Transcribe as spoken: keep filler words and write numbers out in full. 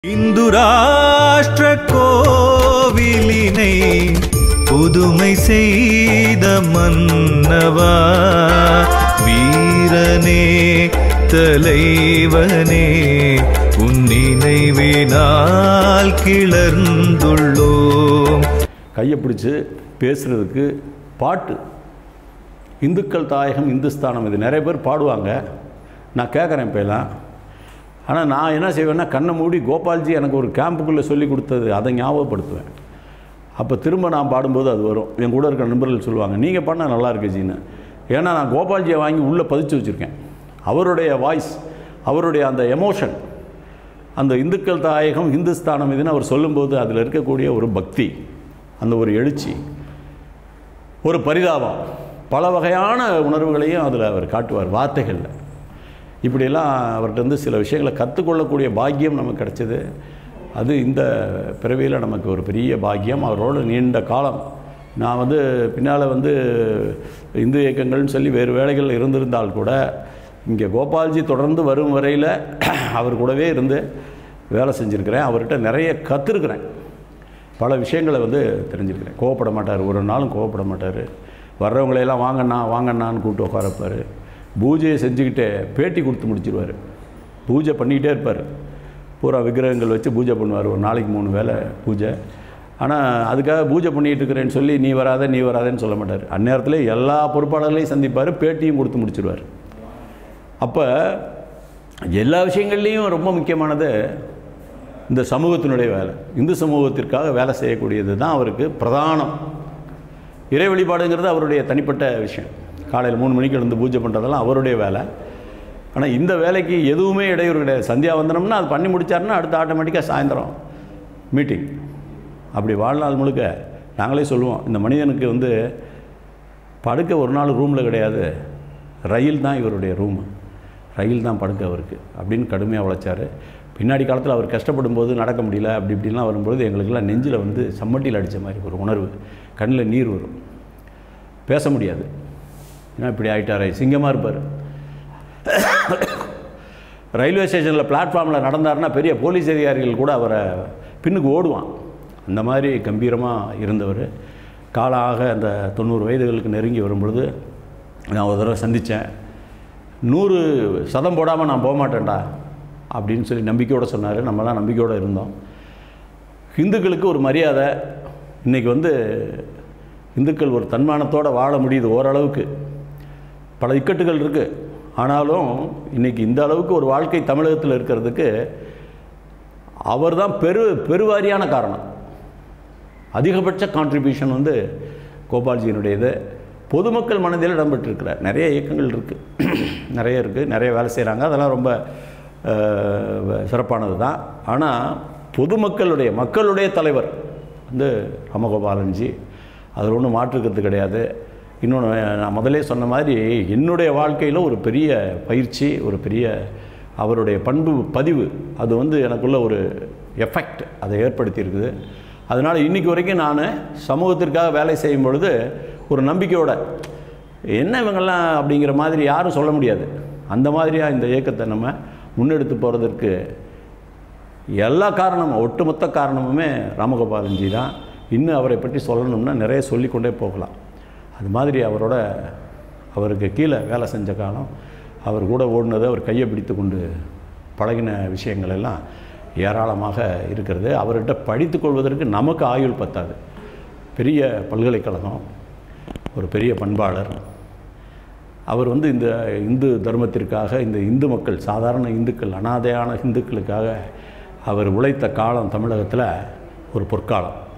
இந்து ராஷ்டிர கோவிலினை புதுமை செய்த மன்னவா, வீரனே தலைவனே, உன் நினைவினால் கிளர்ந்துள்ளோம். கையை பிடிச்சு பேசுறதுக்கு பாட்டு, இந்துக்கள் தாயகம் இந்துஸ்தானம், இது நிறைய பேர் பாடுவாங்க. நான் கேட்குறேன் இப்போ எல்லாம். ஆனால் நான் என்ன செய்வேன்னா, கண்ணை மூடி கோபால்ஜி எனக்கு ஒரு கேம்புக்குள்ளே சொல்லி கொடுத்தது அதை ஞாபகப்படுத்துவேன். அப்போ திரும்ப நான் பாடும்போது அது வரும். என் கூட இருக்கிற நண்பர்கள் சொல்லுவாங்க, நீங்கள் பாடினா நல்லா இருக்கு ஜின்னு. ஏன்னா நான் கோபால்ஜியை வாங்கி உள்ளே பதிச்சு வச்சுருக்கேன். அவருடைய வாய்ஸ், அவருடைய அந்த எமோஷன், அந்த இந்துக்கள் தாயகம் இந்துஸ்தானம் இதுன்னு அவர் சொல்லும்போது அதில் இருக்கக்கூடிய ஒரு பக்தி, அந்த ஒரு எழுச்சி, ஒரு பரிதாபம், பல வகையான உணர்வுகளையும் அதில் அவர் காட்டுவார் வார்த்தைகளில். இப்படியெல்லாம் அவர்கிட்ட வந்து சில விஷயங்களை கற்றுக்கொள்ளக்கூடிய பாக்கியம் நமக்கு கிடைச்சது. அது இந்த பிறவியில் நமக்கு ஒரு பெரிய பாக்கியம். அவரோட நீண்ட காலம் நான் வந்து பின்னால் வந்து இந்து இயக்கங்கள்னு சொல்லி வேறு வேலைகள் இருந்திருந்தால் கூட இங்கே கோபால்ஜி தொடர்ந்து வரும் வரையில் அவர் கூடவே இருந்து வேலை செஞ்சுருக்கிறேன். அவர்கிட்ட நிறைய கற்றுருக்கிறேன். பல விஷயங்களை வந்து தெரிஞ்சுருக்கிறேன். கோவப்பட மாட்டார், ஒரு நாளும் கோவப்பட மாட்டார். வர்றவங்களையெல்லாம் வாங்கண்ணா வாங்கண்ணான்னு கூப்பிட்டு உட்காரப்பார். பூஜையை செஞ்சுக்கிட்டே பேட்டி கொடுத்து முடிச்சிடுவார். பூஜை பண்ணிக்கிட்டே இருப்பார். பூரா விக்கிரகங்கள் வச்சு பூஜை பண்ணுவார். ஒரு நாளைக்கு மூணு வேளை பூஜை. ஆனால் அதுக்காக பூஜை பண்ணிகிட்டு இருக்கிறேன்னு சொல்லி நீ வராத நீ வராதேன்னு சொல்ல மாட்டார். அந்நேரத்தில் எல்லா பொறுப்பாளர்களையும் சந்திப்பார், பேட்டியும் கொடுத்து முடிச்சிடுவார். அப்போ எல்லா விஷயங்கள்லேயும் ரொம்ப முக்கியமானது இந்த சமூகத்தினுடைய வேலை. இந்து சமூகத்திற்காக வேலை செய்யக்கூடியது தான் அவருக்கு பிரதானம். இறை வழிபாடுங்கிறது அவருடைய தனிப்பட்ட விஷயம். காலையில் மூணு மணிக்கு எழுந்து பூஜை பண்ணுறதெல்லாம் அவருடைய வேலை. ஆனால் இந்த வேலைக்கு எதுவுமே இடையூறு கிடையாது. சந்தியா வந்தனம்னா அது பண்ணி முடித்தாருன்னா அடுத்து ஆட்டோமேட்டிக்காக சாயந்தரம் மீட்டிங். அப்படி வாழ்நாள் முழுக்க நாங்களே சொல்லுவோம், இந்த மனிதனுக்கு வந்து படுக்க ஒரு நாள் ரூமில் கிடையாது, ரயில் தான் இவருடைய ரூமு, ரயில் தான் படுக்க அவருக்கு அப்படின்னு கடுமையாக உழைச்சார். பின்னாடி காலத்தில் அவர் கஷ்டப்படும் போது நடக்க முடியல அப்படி இப்படின்லாம் வரும்பொழுது எங்களுக்கெல்லாம் நெஞ்சில் வந்து சம்மட்டியில் அடித்த மாதிரி ஒரு உணர்வு, கண்ணில் நீர் வரும், பேச முடியாது. ஏன்னா இப்படி ஆகிட்டாரே, சிங்கமாக இருப்பார். ரயில்வே ஸ்டேஷனில் பிளாட்ஃபார்மில் நடந்தார்னா பெரிய போலீஸ் அதிகாரிகள் கூட அவரை பின்னுக்கு ஓடுவான். அந்த மாதிரி கம்பீரமாக இருந்தவர். காலாக அந்த தொண்ணூறு வயதுகளுக்கு நெருங்கி வரும்பொழுது நான் ஒரு தடவை சந்தித்தேன். நூறு சதம் போடாமல் நான் போக மாட்டேன்டா அப்படின்னு சொல்லி நம்பிக்கையோடு சொன்னார். நம்மளாம் நம்பிக்கையோடு இருந்தோம். இந்துக்களுக்கு ஒரு மரியாதை. இன்றைக்கி வந்து இந்துக்கள் ஒரு தன்மானத்தோடு வாழ முடியுது ஓரளவுக்கு. பல இக்கட்டுகள் இருக்குது. ஆனாலும் இன்றைக்கி இந்த அளவுக்கு ஒரு வாழ்க்கை தமிழகத்தில் இருக்கிறதுக்கு அவர் தான் பெரு பெருவாரியான காரணம். அதிகபட்ச கான்ட்ரிபியூஷன் வந்து கோபால்ஜியினுடையது. பொதுமக்கள் மனதில் இடம்பெற்றிருக்கிறார். நிறைய இயக்கங்கள் இருக்குது, நிறைய இருக்குது, நிறைய வேலை செய்கிறாங்க. அதெல்லாம் ரொம்ப சிறப்பானது தான். ஆனால் பொதுமக்களுடைய மக்களுடைய தலைவர் வந்து ராமகோபாலன்ஜி, அதில் ஒன்றும் மாற்றுக்கிறது கிடையாது. இன்னொன்று நான் முதலே சொன்ன மாதிரி என்னுடைய வாழ்க்கையில் ஒரு பெரிய பயிற்சி, ஒரு பெரிய அவருடைய பண்பு பதிவு, அது வந்து எனக்குள்ள ஒரு எஃபெக்ட் அதை ஏற்படுத்தியிருக்குது. அதனால் இன்றைக்கி வரைக்கும் நான் சமூகத்திற்காக வேலை செய்யும் பொழுது ஒரு நம்பிக்கையோட, என்ன இவங்கெல்லாம் அப்படிங்கிற மாதிரி யாரும் சொல்ல முடியாது. அந்த மாதிரியாக இந்த இயக்கத்தை நம்ம முன்னெடுத்து போகிறதுக்கு எல்லா காரணமும், ஒட்டுமொத்த காரணமுமே ராமகோபாலன்ஜி தான். இன்னும் அவரை பற்றி சொல்லணும்னா நிறைய சொல்லிக்கொண்டே போகலாம். அது மாதிரி அவரோட அவருக்கு கீழே வேலை செஞ்ச காலம், அவர் கூட ஓடினது, அவர் கையை பிடித்து கொண்டு பழகின விஷயங்கள் எல்லாம் ஏராளமாக இருக்கிறது. அவர்கிட்ட படித்து கொள்வதற்கு நமக்கு ஆயுள் பத்தாது. பெரிய பல்கலைக்கழகம், ஒரு பெரிய பண்பாளர். அவர் வந்து இந்த இந்து தர்மத்திற்காக, இந்த இந்து மக்கள், சாதாரண இந்துக்கள், அனாதையான இந்துக்களுக்காக அவர் உழைத்த காலம் தமிழகத்தில் ஒரு பொற்காலம்.